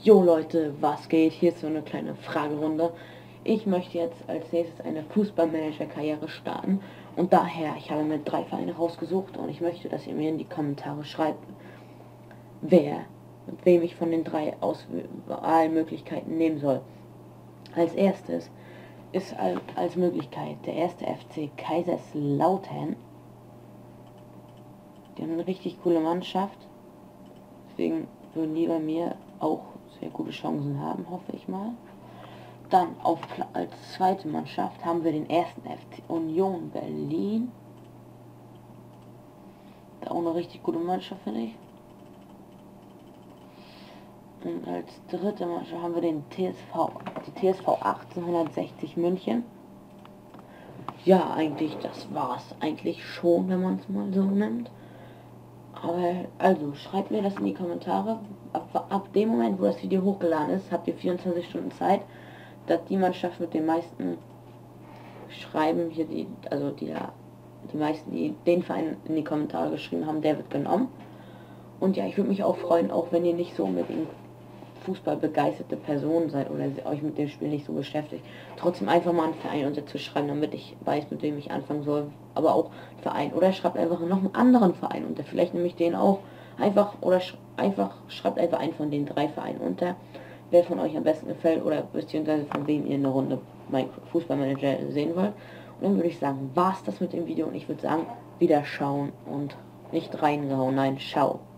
Jo Leute, was geht? Hier ist so eine kleine Fragerunde. Ich möchte jetzt als nächstes eine Fußballmanager-Karriere starten und daher, ich habe mir 3 Vereine rausgesucht und ich möchte, dass ihr mir in die Kommentare schreibt, mit wem ich von den 3 Auswahlmöglichkeiten nehmen soll. Als erstes ist als Möglichkeit der erste FC Kaiserslautern. Die haben eine richtig coole Mannschaft, deswegen würden die bei mir auch sehr gute Chancen haben, hoffe ich mal. Dann als zweite Mannschaft haben wir den ersten FC Union Berlin. Da auch eine richtig gute Mannschaft, finde ich. Und als dritte Mannschaft haben wir die TSV 1860 München. Ja, eigentlich, das war's eigentlich schon, wenn man es mal so nennt. Aber, also, schreibt mir das in die Kommentare. Ab dem Moment, wo das Video hochgeladen ist, habt ihr 24 Stunden Zeit, dass die Mannschaft mit den meisten schreiben, hier die meisten, die den Verein in die Kommentare geschrieben haben, der wird genommen. Und ja, ich würde mich auch freuen, auch wenn ihr nicht so unbedingt Fußball begeisterte Personen seid oder euch mit dem Spiel nicht so beschäftigt, trotzdem einfach mal einen Verein unterzuschreiben, damit ich weiß, mit wem ich anfangen soll, aber auch einen Verein. Oder schreibt einfach noch einen anderen Verein unter, vielleicht nehme ich den auch einfach, oder schreibt einfach einen von den 3 Vereinen unter, wer von euch am besten gefällt oder beziehungsweise von wem ihr eine Runde Fußballmanager sehen wollt. Und dann würde ich sagen, war's das mit dem Video und ich würde sagen, wieder schauen und nicht reingehauen, nein, schau.